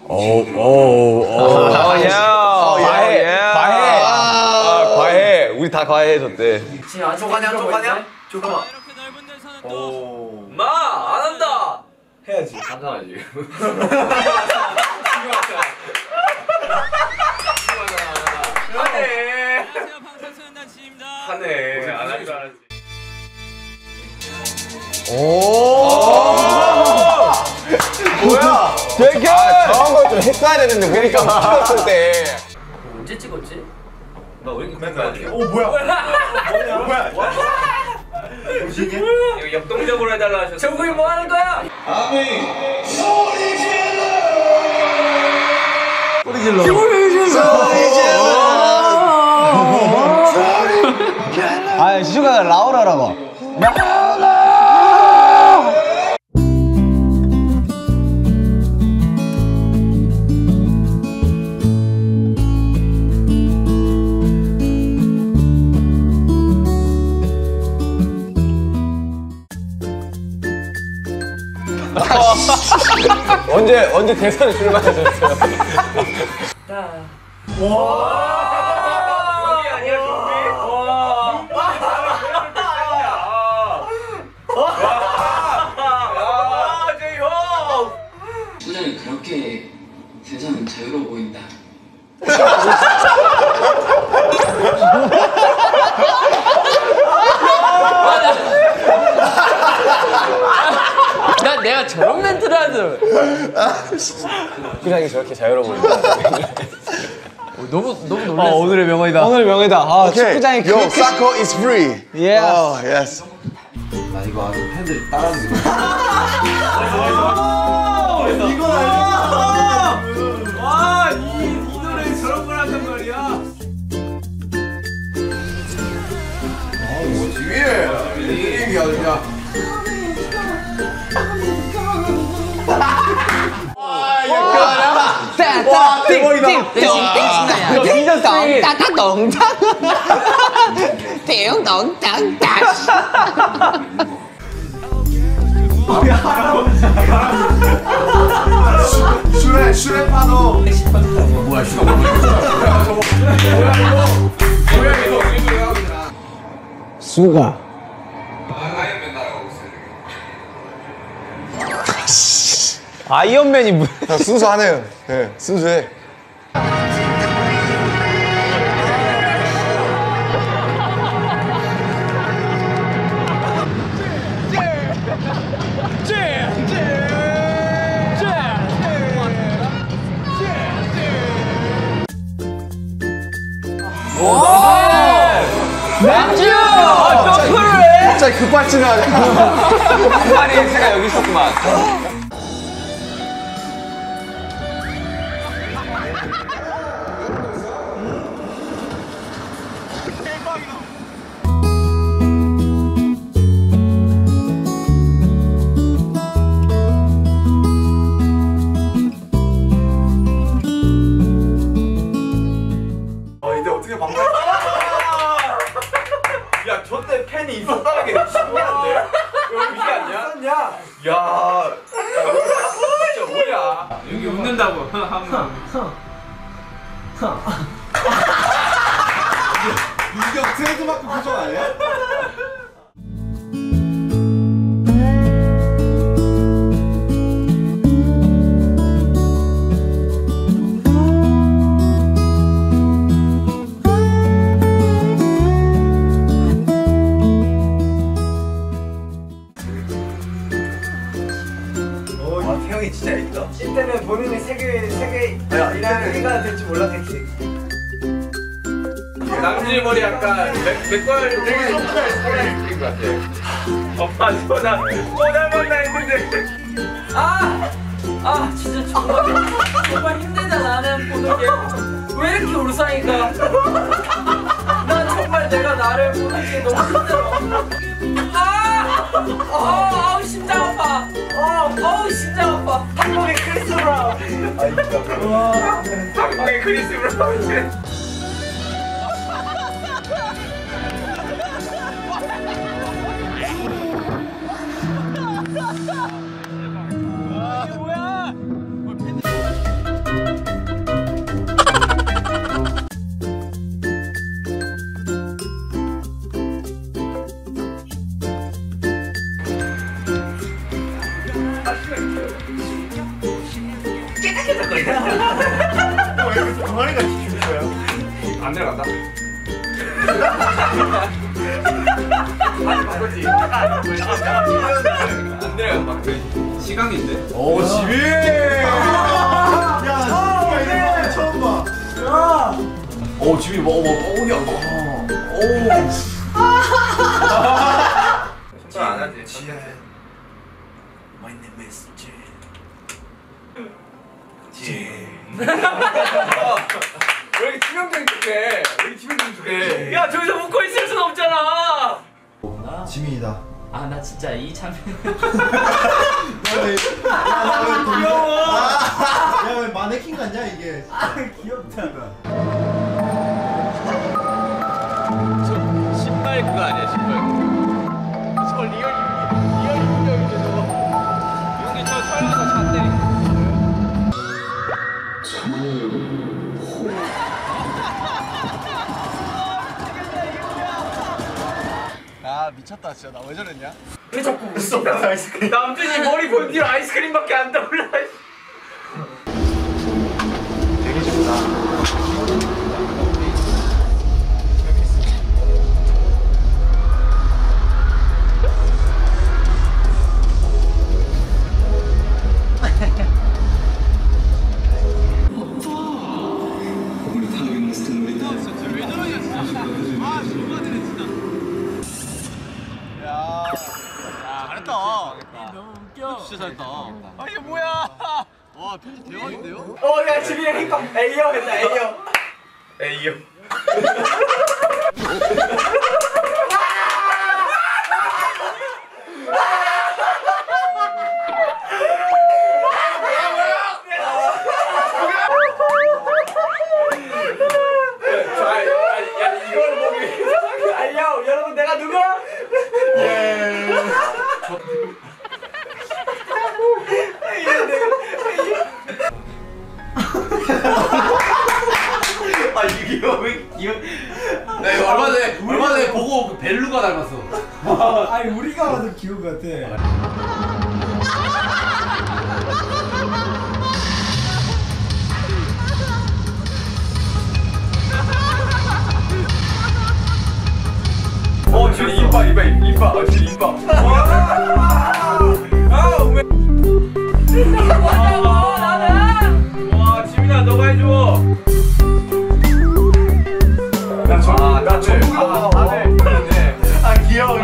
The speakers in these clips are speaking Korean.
과해. 우리 다 과해해줬대. 쪼가냐? 쪼가. 마! 안 한다! 해야지. 간단하지. 하네. 안 할 줄 알았지. 뭐야? 되게 저런 걸 좀 했어야 되는데 그러니까 찍었을 때. 언제 찍었지? 나 왜 이렇게 맨날 이렇게. 뭐야? 뭐지 이게? 이거 역동적으로 해달라 하셨어. 정국이 뭐 하는 거야? 소리 질러. 아, 지수가 라우라라고. 언제 대선에 출마하셨어요? 와! 여기 아니야, 좀비? 와! 제이홉! 오늘 그렇게 세상은 자유로워 보인다. 난 내가 저런 멘트를 하든 그냥 저렇게 자유로워 보인다. 너무 놀랐어. 오늘의 명언이다. 오늘의 명언이다. 아, 축구장이 Yo, soccer is free. Yeah. Oh, yes. 나 이거 아주 팬들이 따라하는 거. 이건 알겠어. 와, 이 노래 저런 걸 한단 말이야. 뭐지 위에? 이게 아니야. 슈레 파도. 뭐야 슈가 수가. 아이언맨이 뭐? 순수하네요. 네, 순수해. 맥주! 점프를 해! 갑자기 급발진을 하네. 그만이 제가 여기 있었구만. 이제 어떻게 막나? 야, 저때 팬이 있었다는 게 신기한데? 여기 아니야? 있었냐? 야, 진짜 뭐야? 여기 웃는다고. 이게 트레이드마크 표정 아니야? 태형이 진짜 있다. 이때는 본인이 세계 일가 될 줄 몰랐겠지. 남지 머리 약간 맥걸 되게 손가락 느낀 것 같아. 엄마 또 닮았나 했는데. 진짜 정말 힘들다 나는 보는 게. 왜 이렇게 울상이가? 난 정말 내가 나를 보는 게 너무 힘들어. 심장 아파. 심장 아파. 한국의 크리스 브라운. 한국의 크리스 브라운. 삐쩍거리네. 왜 이렇게 동아리 같이 줄 거야? 안 내려간다. 아니 바꾸지. 안 내려간다. 시강인데? 오, 지민! 야, 처음 봐. 야. 오, 지민 먹어. 오, 야, 오. 손절 안 하지. My name is Jin. 왜 이렇게 치명적인 척해? 왜 이렇게 치명적인 척해? 야 저기서 웃고 있을 순 없잖아. 지민이다. 아 나 진짜 이 장면. 귀여워. 야, 왜 마네킹 같냐 이게? 아, 귀엽다. 신발 그거 아니야 신발. 저 리얼 유명인데 저거. 형이 저 설마서 찼대. 아 미쳤다 진짜 나 왜 저랬냐? 왜 자꾸 웃어? 남준이 머리 본 뒤로 아이스크림밖에 안 떠올라. 잘했다. 너무 웃겨. 진짜 잘했다. 아 이게 뭐야? 와 편집 대박인데요? 야, 지민이 힘껏 A형 했다, A형. 에이요. 야 이걸 보기. A형, 여러분 내가 누구? 아 이게 왜 이거? 나 이거 얼마 전에 보고 그 벨루가 닮았어. 아니, 우리가 봐도 귀여운 것 같아. 지금 이빨. 지금 이빨. 뭐냐고 나는. 와 지민아 너가 해줘. 아, 귀여워.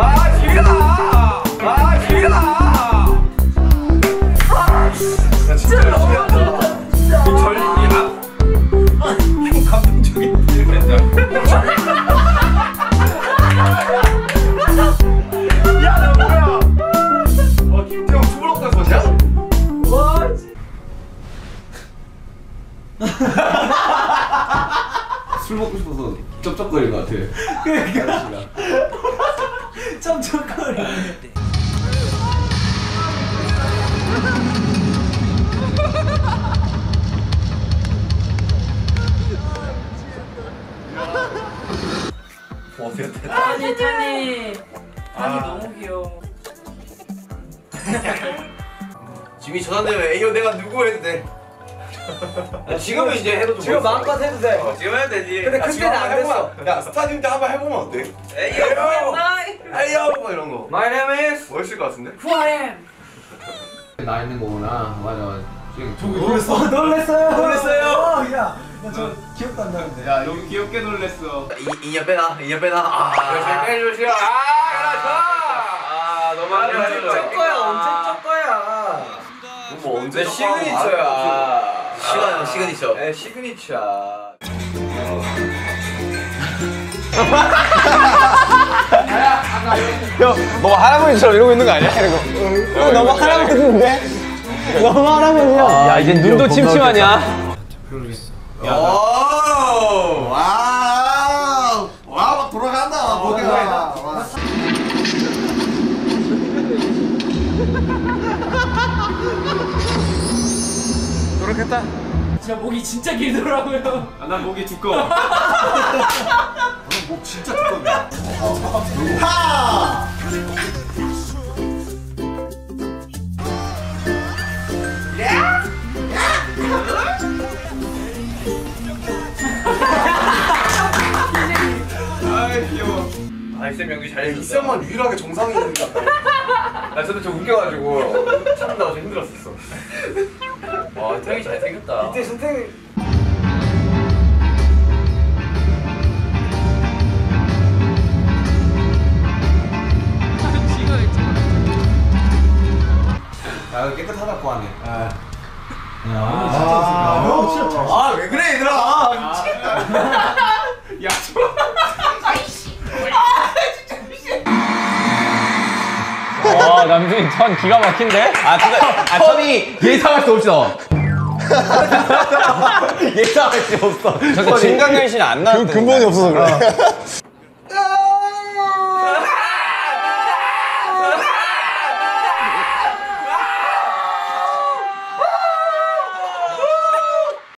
술 먹고 싶어서 쩝쩝거리는 것 같아. 쩝쩝거리네. 아니 타니. 타니 너무 귀여워. 지민이 전화되면 에이요 내가 누구 해도 돼. 지금은 이제 해도 좀 지금 멋있어. 마음껏 해도 돼. 지금 해도 되지. 근데 야, 그때는 지금 안 한번 해보면. 됐어. 야 스타디움 때 한번 해보면 어때? 에이요. 에이요 뭐 이런 거. My name is. 멋있을 것 같은데? Who I am. 나 있는 거구나. 맞아. 놀랬어요. 야, 나 저 기억도 안 나는데. 야 너무 귀엽게 놀랬어. 2년 빼나. 열심히 해주시오. 아 너무 언제 쩔 거야? 언제 쩔 거야? 뭐 언제 시그니처야. 시그니처. 네 시그니처야. 형 너무 할아버지처럼 이러고 있는 거 아니야? 이러고. 너무 할아버지인데? 너무 할아버지야. 야 이제 눈도 침침하냐? 막 돌아간다. 목이가. 그렇겠다. 진짜 목이 진짜 길더라고요. 아, 난 목이 두꺼워. 목 진짜 두껍네. 하! 이쌤 연기 잘해줬어. 이쌤만 유일하게 정상이 있는 것 같아. 나 저도 좀 웃겨가지고 참다가 좀 힘들었었어. 와 태형이 잘생겼다. 이때 선생님 야 깨끗하다고 하네. 형 진짜 잘. 아 왜 그래 얘들아. 와 남준이 천 기가 막힌데? 천이 예상할 수 없어. 예상할 수 없어. 저게 진강현실 안 나왔대. 근본이 없어서 그래.